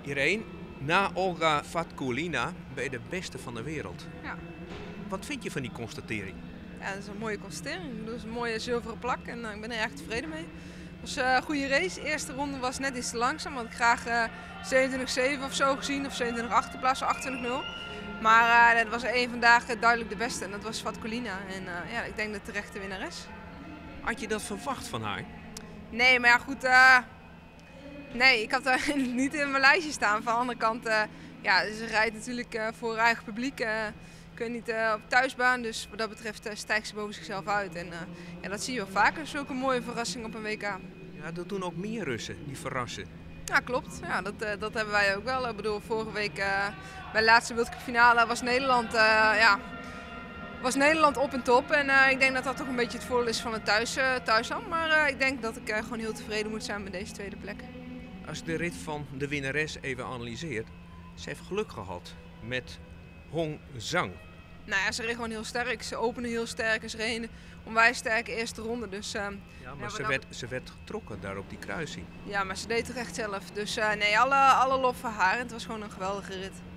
Irene, na Olga Fatkulina ben je de beste van de wereld. Ja. Wat vind je van die constatering? Ja, dat is een mooie constatering. Dat is een mooie zilveren plak en ik ben er echt tevreden mee. Het was een goede race. De eerste ronde was net iets te langzaam. Had ik graag 27-7 of zo gezien of 27-8 in plaats van 28-0. Maar het was één vandaag duidelijk de beste en dat was Fatkulina. En ja, ik denk de terechte winnares. Had je dat verwacht van haar? Nee, maar ja goed. Nee, ik had daar niet in mijn lijstje staan. Van de andere kant, ja, ze rijdt natuurlijk voor haar eigen publiek. Kun je niet op thuisbaan, dus wat dat betreft stijgt ze boven zichzelf uit. En ja, dat zie je wel vaker, zulke mooie verrassing op een WK. Ja, dat doen ook meer Russen, die verrassen. Ja, klopt. Ja, dat hebben wij ook wel. Ik bedoel, vorige week bij de laatste World Cup finale was Nederland op en top. En ik denk dat dat toch een beetje het voordeel is van het thuisland. Maar ik denk dat ik gewoon heel tevreden moet zijn met deze tweede plek. Als je de rit van de winnares even analyseert, ze heeft geluk gehad met Hong Zhang. Nou ja, ze reed gewoon heel sterk. Ze opende heel sterk en ze reed een onwijs sterke eerste ronde. Dus, Ja, maar ze werd getrokken daar op die kruising. Ja, maar ze deed het echt zelf. Dus nee, alle lof voor haar. Het was gewoon een geweldige rit.